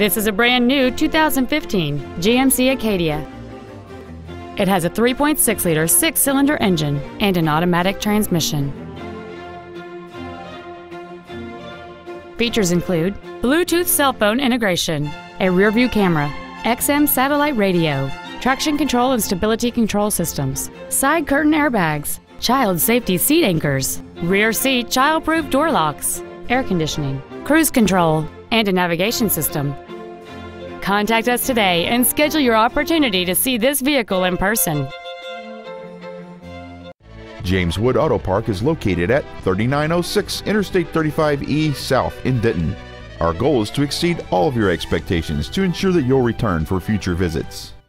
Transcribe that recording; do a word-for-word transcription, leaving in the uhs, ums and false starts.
This is a brand new two thousand fifteen G M C Acadia. It has a three point six liter six-cylinder engine and an automatic transmission. Features include Bluetooth cell phone integration, a rear-view camera, X M satellite radio, traction control and stability control systems, side curtain airbags, child safety seat anchors, rear seat child-proof door locks, air conditioning, cruise control, and a navigation system. Contact us today and schedule your opportunity to see this vehicle in person. James Wood Auto Park is located at thirty-nine oh six Interstate thirty-five E South in Denton. Our goal is to exceed all of your expectations to ensure that you'll return for future visits.